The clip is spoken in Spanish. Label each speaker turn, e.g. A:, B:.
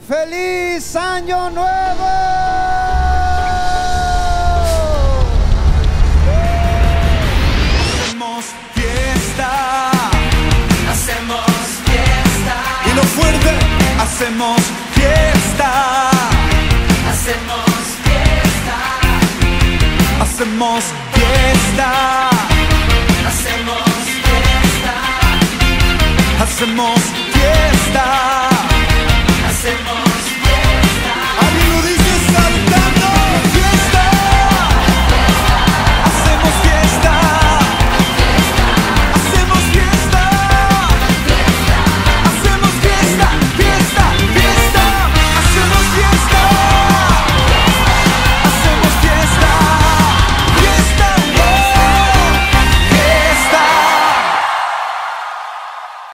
A: ¡Feliz Año Nuevo!
B: Hacemos fiesta.
C: Hacemos fiesta.
B: Y lo fuerte, hacemos fiesta.
C: Hacemos fiesta.
B: Hacemos fiesta.
C: Hacemos fiesta.
B: Hacemos